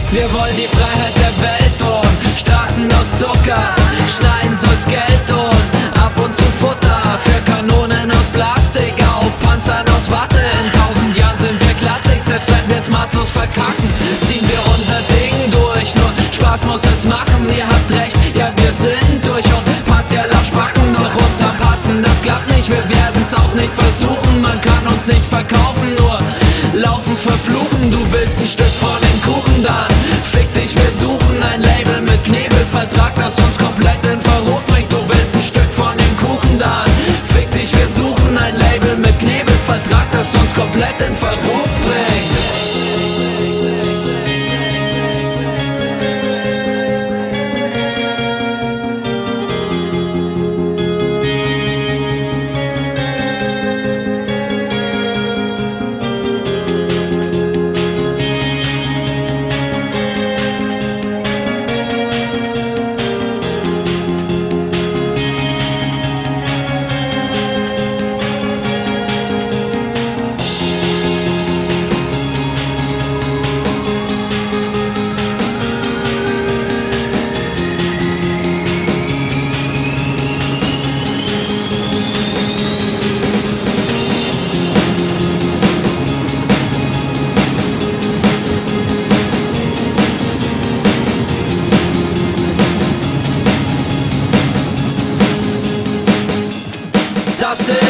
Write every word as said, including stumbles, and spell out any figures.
Wir wollen die Freiheit der Welt und Straßen aus Zucker, schneiden soll's Geld und ab und zu Futter für Kanonen aus Plastik, auf Panzern aus Watte. In tausend Jahren sind wir Klassik, selbst wenn wir's maßlos verkacken, ziehen wir unser Ding durch, nur Spaß muss es machen. Ihr habt recht, ja wir sind durch und partieller Spacken, doch uns anpassen, das klappt nicht, wir werden's auch nicht versuchen. Man kann uns nicht verkaufen, nur laufen, verfluchen. Du willst ein Stück von dem Kuchen, dann fick dich, wir suchen ein Label mit Knebelvertrag, das uns komplett in Verruf bringt. Du willst ein Stück von dem Kuchen, dann fick dich, wir suchen ein Label mit Knebelvertrag, das uns komplett in Verruf bringt. Das ist